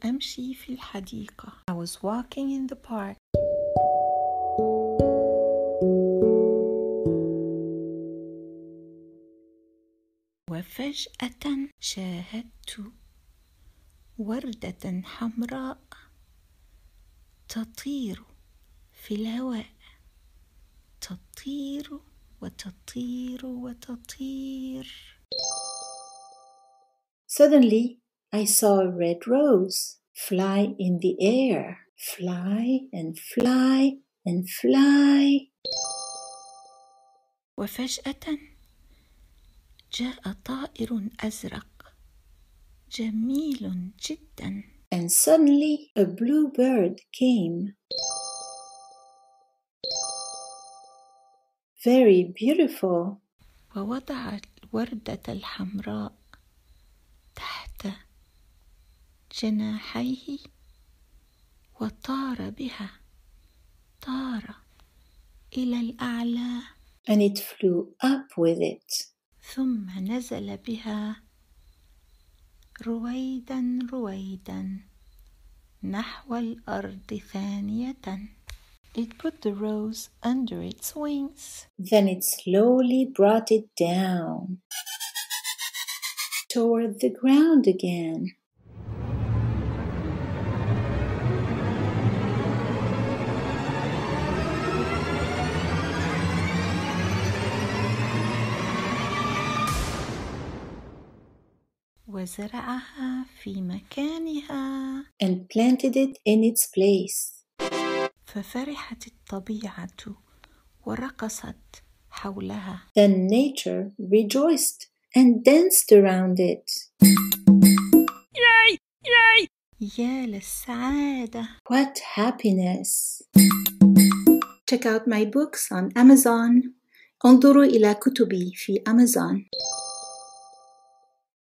أمشي في الحديقة. I was walking in the park. وفجأة شاهدت وردة حمراء تطير في الهواء، تطير وتطير وتطير. Suddenly, I saw a red rose fly in the air, fly and fly and fly. وفجأة جاء طائر أزرق جميل جدا. And suddenly a blue bird came. Very beautiful. ووضع الوردة الحمراء تحت جناحيه وطار بها، طار إلى الأعلى. And it flew up with it. ثم نزل بها رويدا رويدا نحو الأرض ثانية. It put the rose under its wings. Then it slowly brought it down toward the ground again. وزرعها في مكانها. And planted it in its place. ففرحت الطبيعة ورقصت حولها. Then nature rejoiced and danced around it. Yay! Yay! يا للسعادة. What happiness! Check out my books on Amazon. انظروا إلى كتبي في Amazon.